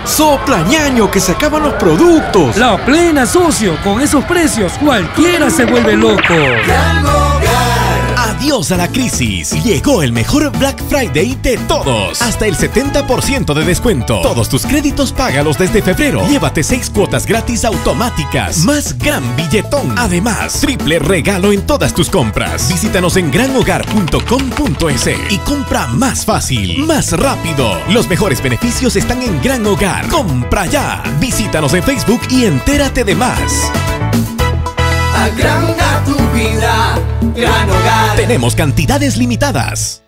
Sopla ñaño que se acaban los productos. La plena, socio. Con esos precios cualquiera se vuelve loco. Gran Hogar. Adiós a la crisis. Llegó el mejor Black Friday de todos. Hasta el 70% de descuento. Todos tus créditos págalos desde febrero. Llévate 6 cuotas gratis automáticas. Más gran billetón. Además, triple regalo en todas tus compras. Visítanos en granhogar.com.es y compra más fácil, más rápido. Los mejores beneficios están en Gran Hogar. Compra ya. Visítanos en Facebook y entérate de más. Agranda tu vida, Gran Hogar. Tenemos cantidades limitadas.